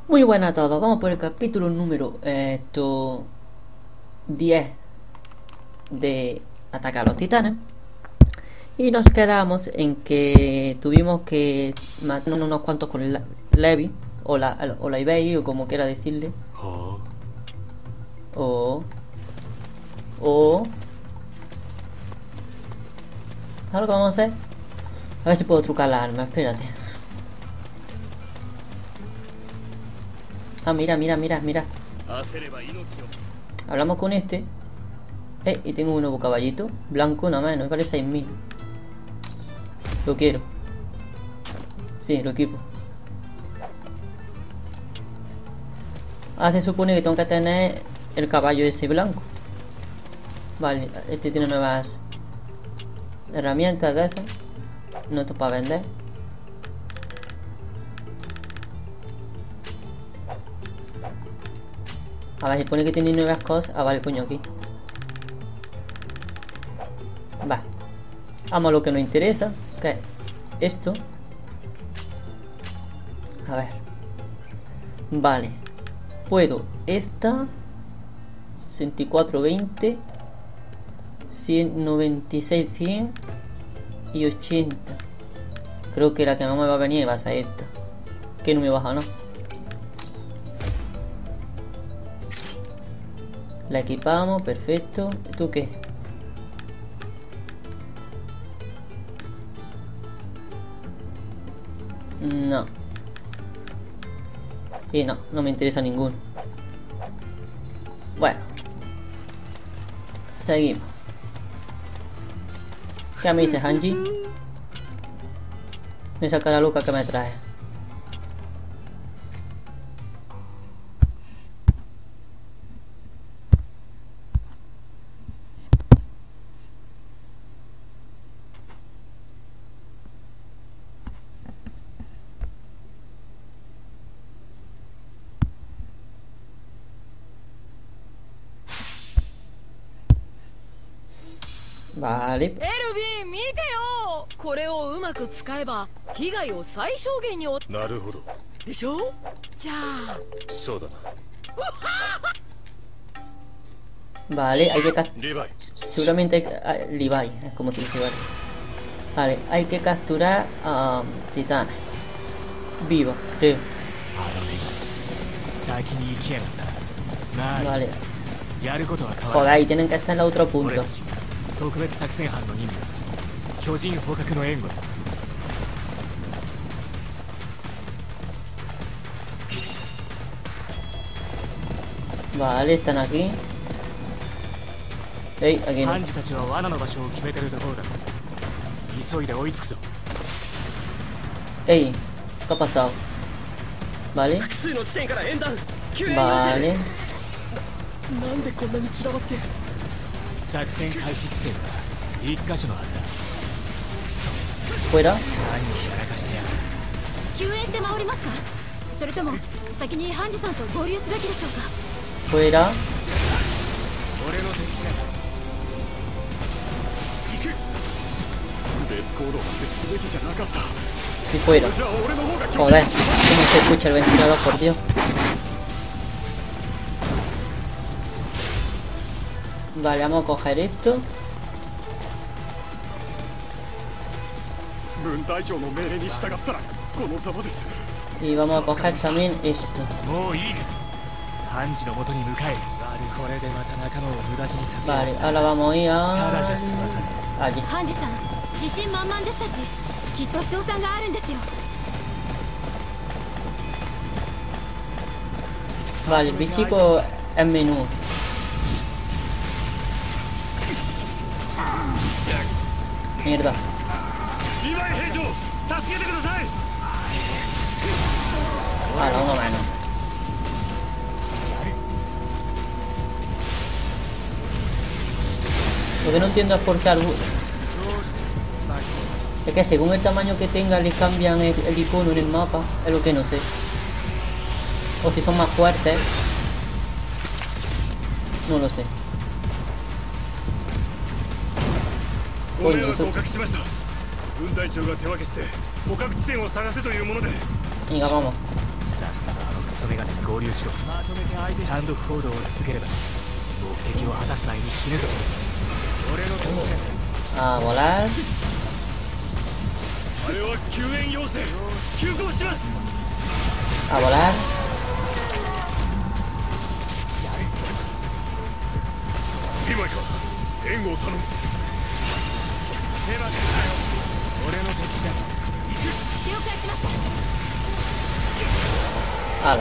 Muy buenas a todos, vamos por el capítulo número 10 de Atacar a los Titanes. Y nos quedamos en que tuvimos que matar unos cuantos con Levi, o la eBay, o como quiera decirle. O ¿sabes lo que vamos a hacer? A ver si puedo trucar la arma, espérate. Ah, mira. Hablamos con este. Y tengo un nuevo caballito. Blanco nada más, no me vale 6000. Lo quiero. Sí, lo equipo. Ah, se supone que tengo que tener el caballo ese blanco. Vale, este tiene nuevas herramientas de esas. No, esto para vender. A ver, se pone que tiene nuevas cosas. Ah, vale, coño, aquí. Va. Vamos a lo que nos interesa, que es esto. A ver. Vale. Puedo esta 6420 196 100 y 80. Creo que la que más me va a venir va a ser esta, que no me baja, ¿no? La equipamos, perfecto. ¿Tú qué? No. Y no me interesa ninguno. Bueno. Seguimos. ¿Qué me dice Hanji? Me saca la loca que me trae. Vale. エルビー見てよ、これをうまく使えば被害を最小限になるほど。 でしょ。じゃあそうだな。 Vale, hay que Levi. seguramente hay que... Levi, es como se dice, vale. Vale, hay que capturar a titanes vivos, creo. Vale. Joder, ahí tienen que estar en el otro punto. Vale, están aquí. Ey, aquí no. Ey, ¿qué ha pasado? Vale. Vale. Fuera. 救援して回りますか？それとも先にハンジさんと合流すべきでしょうか？ Fuera. Sí, fuera. Joder, ¿cómo se escucha el ventilador, por Dios? Vale, vamos a coger esto. Y vamos a coger también esto. Vale, ahora vamos a ir a... allí. ハンジさん、自信満々でしたし、きっと賞賛があるんですよ。 Vale, el bichico es menudo. Mierda. Vale, uno menos. Lo que no entiendo es por qué es que según el tamaño que tenga le cambian el icono en el mapa. Es lo que no sé. O si son más fuertes. No lo sé. Coño, eso... Venga, vamos. ソメガネ合流しろ。まとめて相手単独行動を続ければ目的を果たす前に死ぬぞ。俺の手も A volar. あれは救援要請。急行します。 A volar. 今か援護を頼む。手はするなよ。俺の敵だ。 了解しました。 Ala.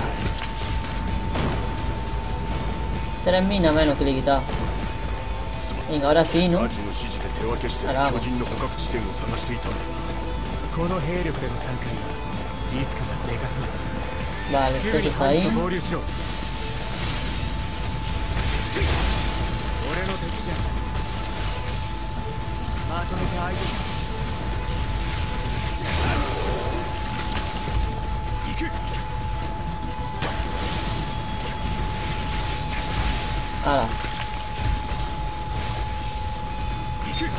3 minas menos que le he quitado. Venga, ahora sí, ¿no? アジの指示で手分けして巨人の捕獲地点を探していたんだ。この兵力での参加にはリスクがでかすぎる。 Vale, す esto ぐに está ハンジ ahí. と合流しろ。俺の敵じゃ。まとめて相手し。行く。 Ala. 行く。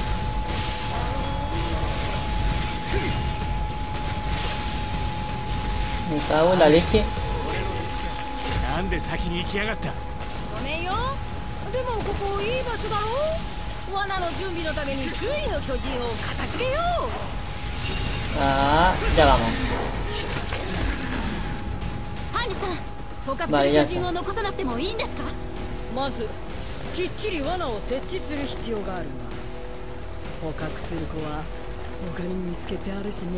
Me cago en la leche. なんで先に行きやがった。 ごめんよ。でもここいい場所だろ。罠の準備のために周囲の巨人を片付けよう。 Ah, ya vamos. ハンジさん、捕獲す Vale, る ya 巨人 está. を残さなくてもいいんですか？ まずきっちり罠を設置する必要があるが、捕獲する子は他に見つけてあるしね。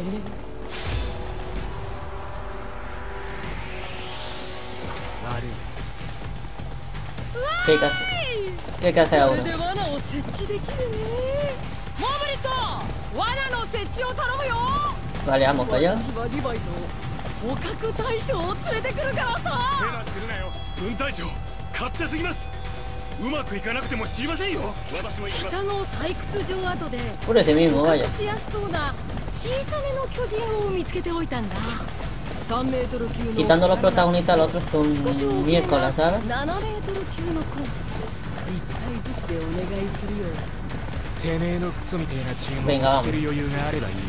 悪い。 ¿Qué hay que hacer? ¿Qué hay que hacer これ ahora? で罠を設置できるね。モブリット、罠の設置を頼むよ。 Vale, vamos para allá. 私はリヴァイと捕獲対象を連れてくるからさ。 手はするなよ。分隊長、勝手すぎます。うまくいかなくても知りませんよ。私も行きます。 北の採掘場跡で Por ese mismo, 捕 vaya. 獲しやすそうな小さめの巨人を見つけておいたんだ。3メートル級の Quitando los protagonistas, los otros son miércoles, ¿sabes? 7メートル級の子。1体ずつでお願いするよ。 てめえのクソみてえな注文 Venga, をしてる余裕があればいい。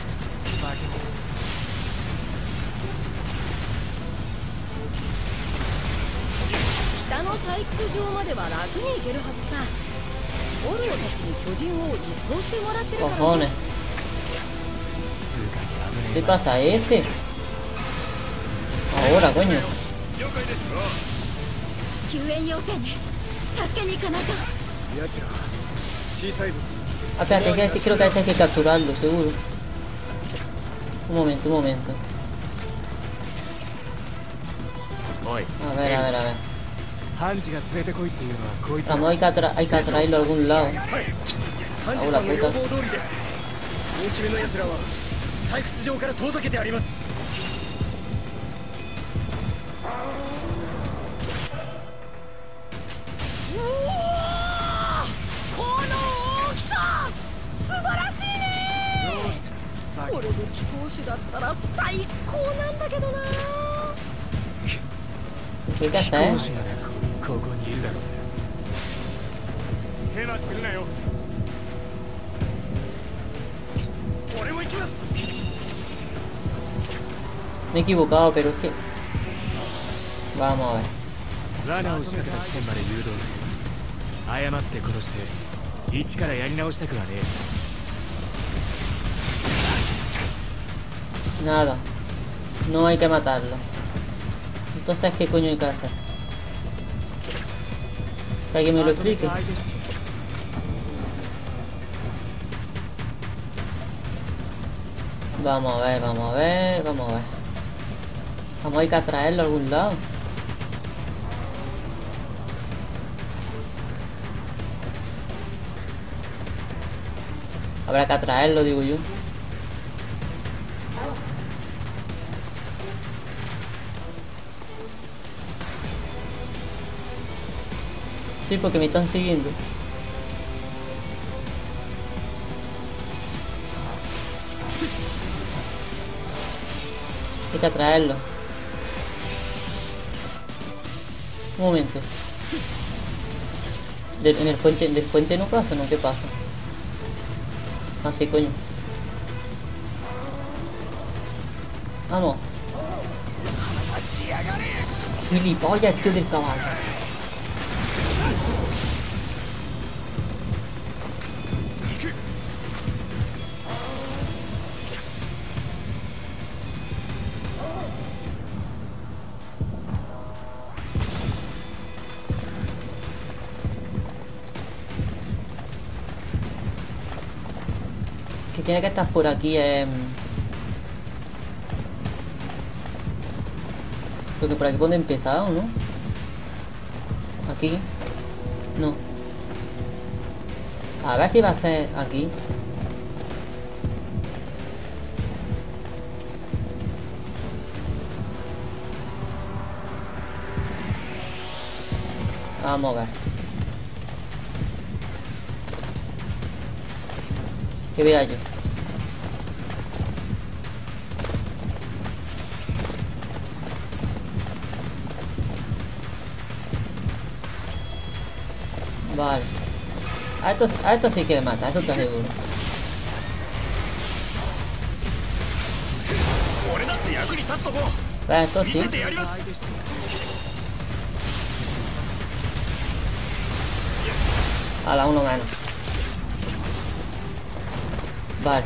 北の採掘場までは楽に行けるはずさ。オルのたちに巨人を一掃してもらってるからね。 Cojones. ¿Qué pasa a este? Ahora, coño. 救援要請ね。助けに行かないと。 Ah, espérate, creo que a este hay que capturarlo, seguro. Un momento, un momento. おい、 A ver, a ver, a ver. ハンジが連れてこいっていうのはこいつ。 Vamos, hay que atraerlo a algún lado. ハンジさんの要望通りです。大きめの奴らは採掘場から遠ざけてあります。 うわー、この大きさ素晴らしいね。これで貴公子だったら最高なんだけどな。 ¿Qué hay que hacer? ここにいるだろう。手はするなよ。俺も行きます。 Me he equivocado, pero es que... Vamos a ver. 罠を仕掛けた地点まで誘導する。誤って殺して一からやり直したくはねえ。 Nada. No hay que matarlo. Entonces, ¿qué coño hay que hacer? Para que me lo explique. Vamos a ver, vamos a ver, vamos a ver. Vamos a ir a traerlo a algún lado. Habrá que atraerlo, digo yo. Sí, porque me están siguiendo. Hay que atraerlo. Un momento. En el puente, del puente no pasa, ¿no? ¿Qué pasa? Ah, sí, coño. Vamos. gilipollas, tío del caballo. Que tiene que estar por aquí. Porque por aquí puede empezar, ¿o no? Aquí. No. A ver si va a ser aquí. Vamos a ver. Que vea yo. Vale. A esto sí que le mata, eso está seguro. Vale, esto sí. A la uno menos. Vale.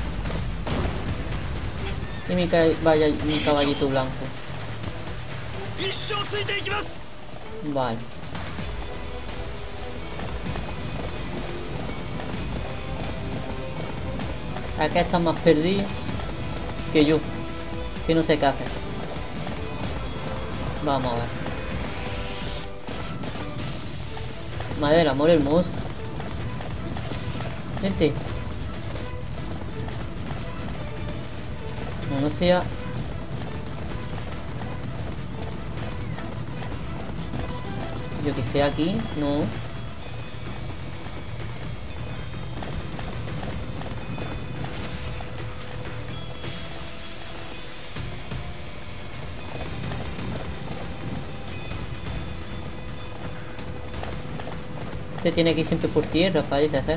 Y mi caballito blanco. Vale. Acá está más perdido que yo, que no sé qué hacer. Vamos a ver. Madera, amor hermoso. Gente. No sea. Yo que sé aquí, no. Este tiene que ir siempre por tierra, parece hacer.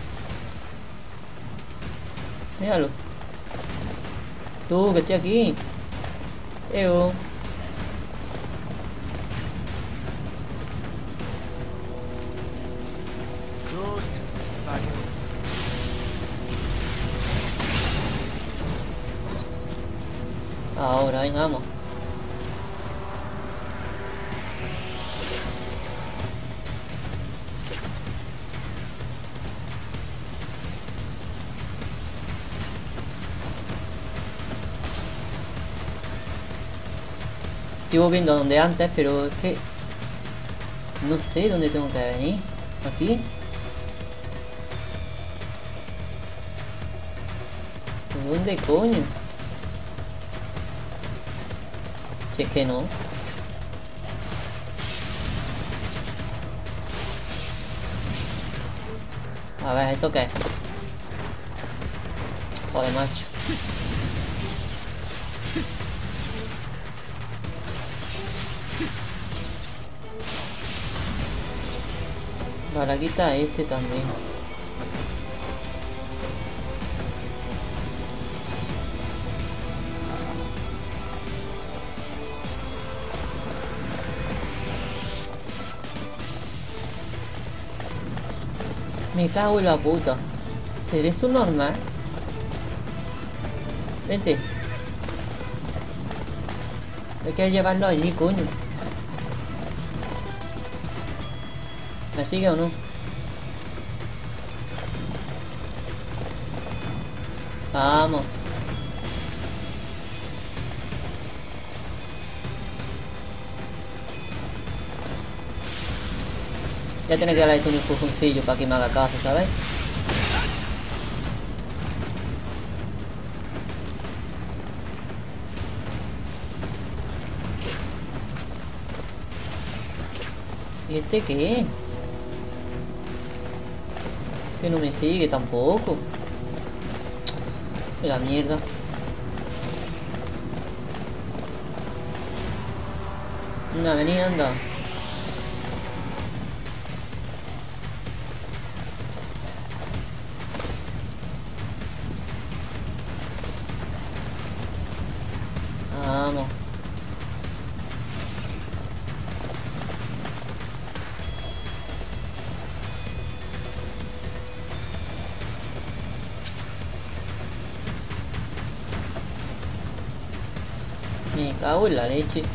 Míralo. Tú, que estoy aquí. Eo. Ahora, venga, vamos. Estuve viendo donde antes, pero es que no sé dónde tengo que venir. ¿Aquí? ¿Dónde coño? Si es que no. A ver, ¿esto qué es? Joder, macho. Vale, aquí está este también. Me cago en la puta. ¿Seré eso normal? Vente. Hay que llevarlo allí, coño. ¿Me sigue o no? Vamos. Ya tiene que darle un empujoncillo para que me haga caso, ¿sabes? ¿Y este qué es? Que no me sigue tampoco. La mierda. Anda, vení, anda. Vamos. cago en la leche.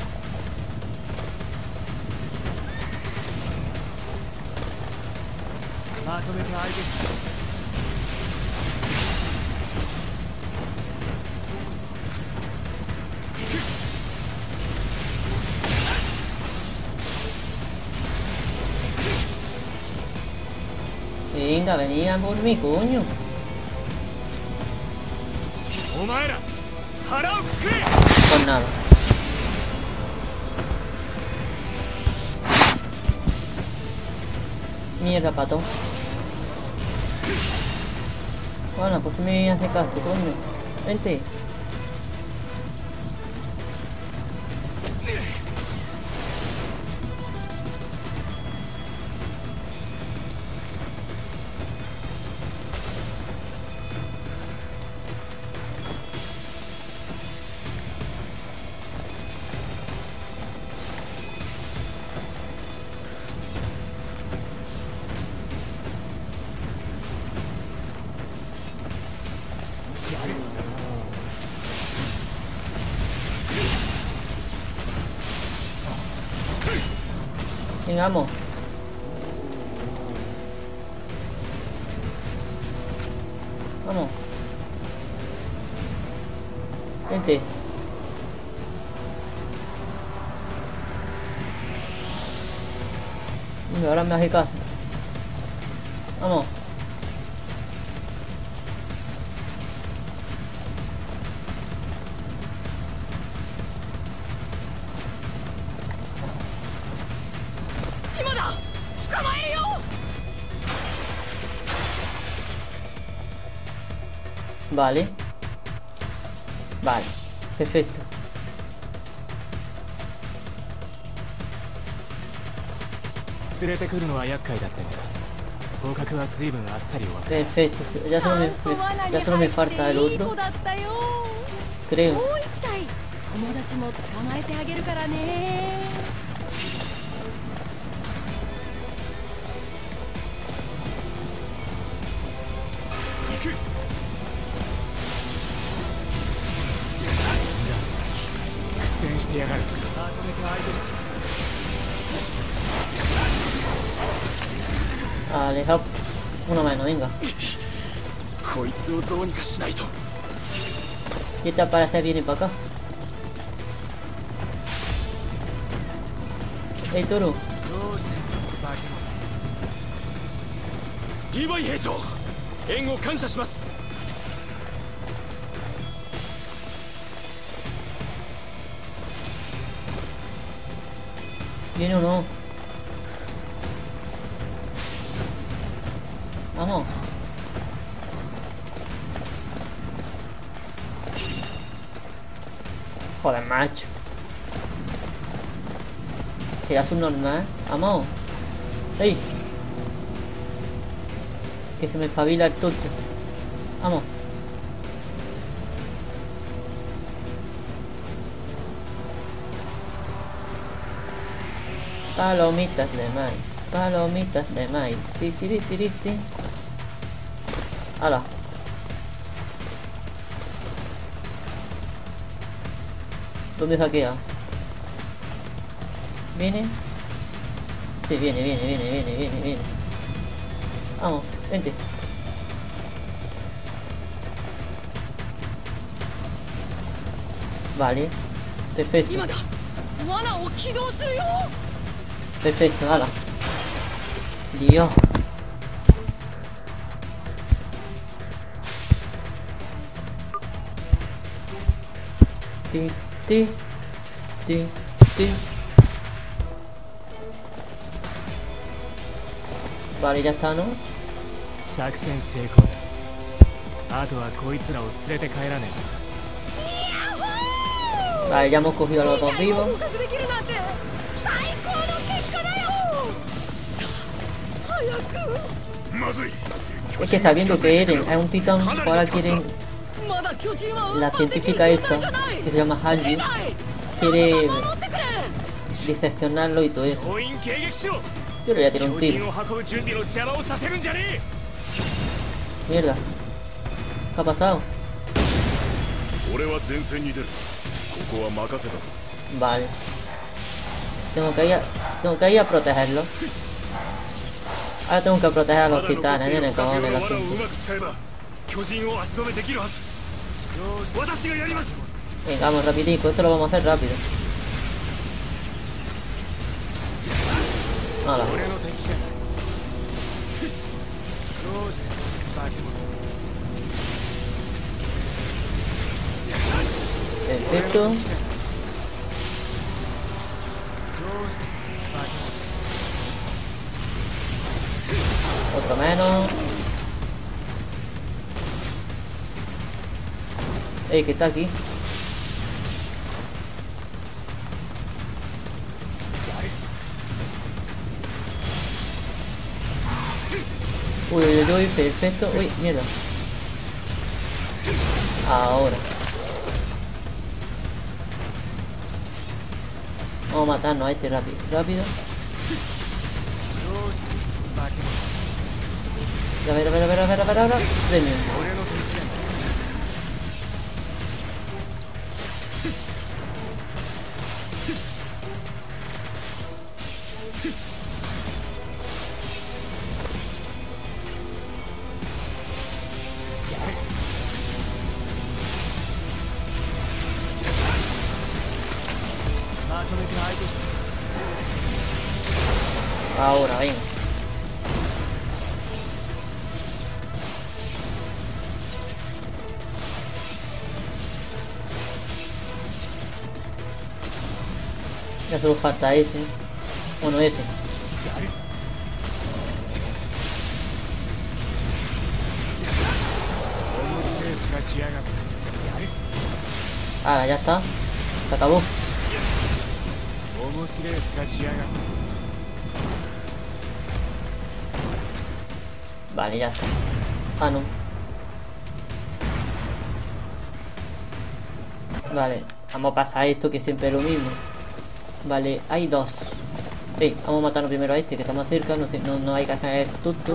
Venga, venía por mi coño. Pues nada. Mierda, pato. Bueno, por fin me hace caso, coño. Vente. Venga, vamos. Vamos. Vente. Y ahora me hace caso. Vamos. Vale. Vale. Perfecto. Perfecto. Ya solo me falta el otro. Creo. Aleja una mano, venga. Y esta para hacer viene para acá. Hey, toro. ¿Viene o no? Vamos. Joder, macho. Tiras un normal. Vamos. ¡Ey! Que se me espabila el tonto. Vamos. Palomitas de maíz. Palomitas de maíz. Tiritiriti. ¡Hala! ¿Dónde hackea? ¿Viene? Sí, viene. Vamos, vente. Vale. Perfecto. Perfecto, hala. Dios. Ti. Vale, ya está, ¿no? Vale, ya hemos cogido a los dos vivos. Es que sabiendo que Eren es un titán, ahora quieren... La científica esta, que se llama Hanji, quiere diseccionarlo y todo eso. Yo le voy a tirar un tiro. Mierda. ¿Qué ha pasado? ここは任せたぞ。 Vale. Tengo que ir a protegerlo. Ahora tengo que proteger a los titanes, tiene cojones el asunto. Venga, vamos rapidico, esto lo vamos a hacer rápido. Hola. Perfecto. Otro menos. Ey, que está aquí. Uy, uy, uy, perfecto. Uy, mierda. Ahora. Vamos a matarnos a este rápido. Rápido. A ver, a ver, a ver, a ver, a ver, a ver. Premium. Ahora, venga. Ya solo falta ese. Bueno, ese. Ahora, ya está. Se acabó. Vale, ya está. Ah, no. Vale, vamos a pasar esto que siempre es lo mismo. Vale, hay dos. Vamos a matarnos primero a este que está más cerca. No sé, no hay que hacer tonto.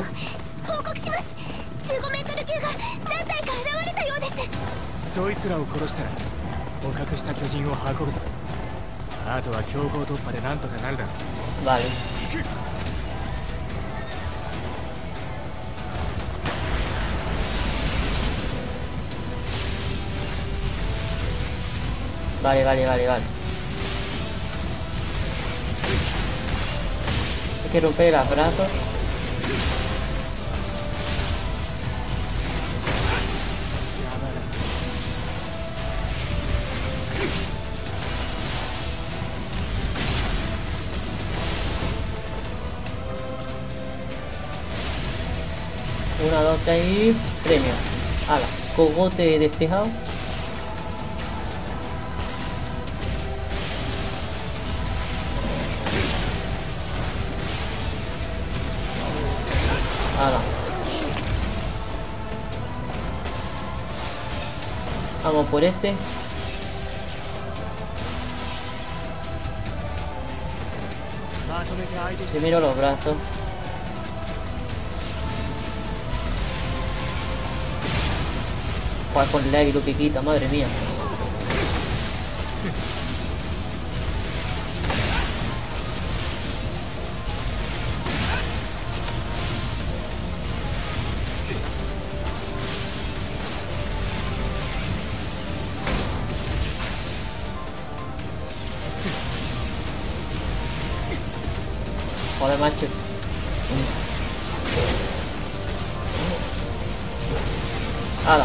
そいつらを殺したら捕獲した巨人を運ぶぞ。あとは強行突破でなんとかなるだろう。 Vale. Vale, vale, vale, vale. Hay que romper los brazos. Una, dos, tres y premio. Ala, cogote despejado. Ala. Vamos por este. Primero los brazos. Jugar con lag y lo que quita, madre mía. Joder, macho. ¡Hala!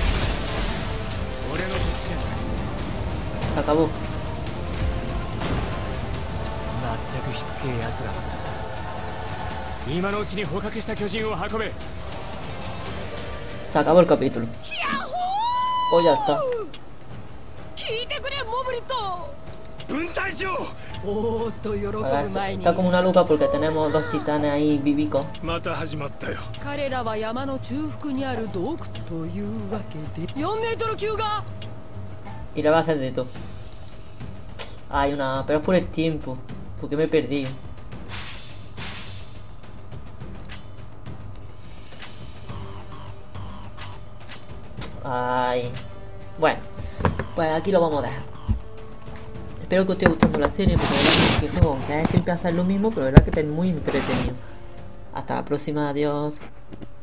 Se acabó. 全くしつけえやつらだ。今のうちに捕獲した巨人を運べ。 Se acabó el capítulo. Pues ya está. 聞いてくれモブリット。 分隊長。 おーっと喜ぶ Ahora 前に está como una luca porque tenemos dos titanes ahí vivicos. また始まったよ。 彼らは山の中腹にある洞窟というわけで4メートル級が Y le va a hacer de todo. Hay una... Pero es por el tiempo. Porque me he perdido. Ay. Bueno. Pues aquí lo vamos a dejar. Espero que os esté gustando la serie, porque la verdad es que el juego, aunque siempre hace lo mismo, pero la verdad que está muy entretenido. Hasta la próxima, adiós.